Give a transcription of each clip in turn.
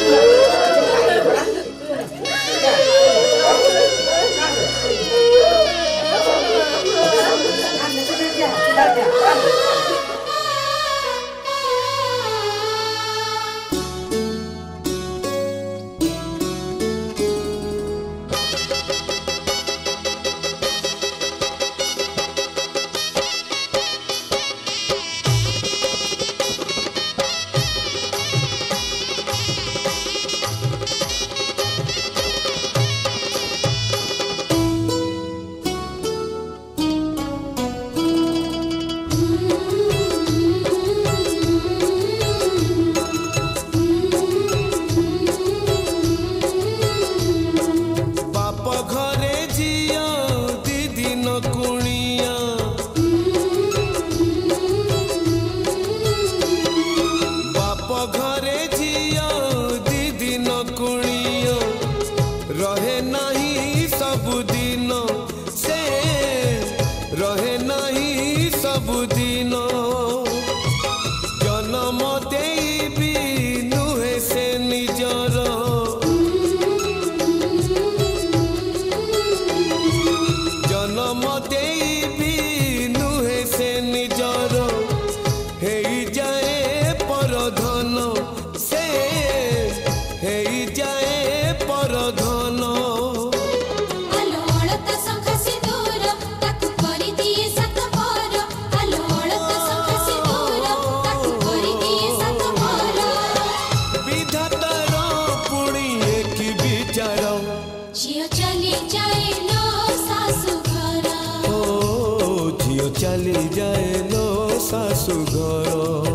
चली जाए लो सासु घर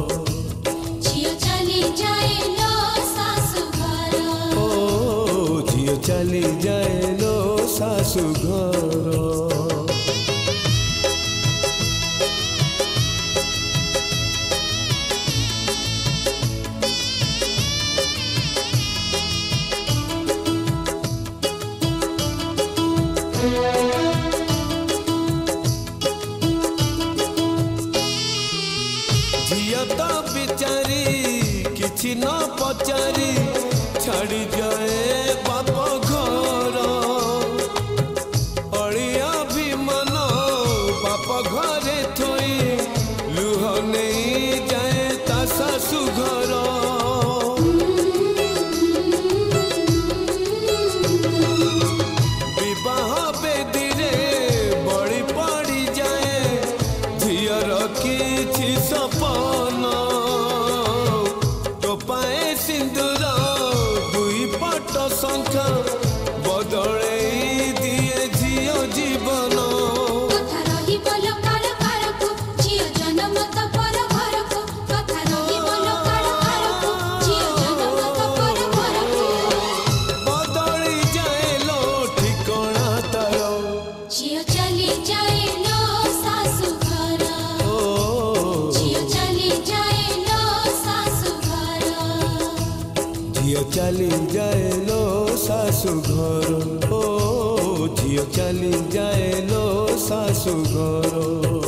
झियो चली जाए लो सासु घर ओ झियो चली जाए लो सासु घर तो बिचारी किछि न पचारी छाड़ी जाए बाप घर अड़िया भी मन बाप घरे थोई लुह नहीं जाए ता सासु घर विवाह बेदी रे बड़ी पड़ी जाए झियर किछि सपन सिंदूर दुई पट संख बदले दिए झियो जीवन कथा रही बोलो कार कार को झियो जन्म तो पर घर को कथा रही बोलो कार कार को झियो जन्म तो पर घर को बदली जाए लो ठिकाना तारो झियो चली जाए लो सासु घर ओ झियो चली जाए लो सासु घर झियो चली जाए लो सासु घर ओ झियो चली जाए लो सासु घर।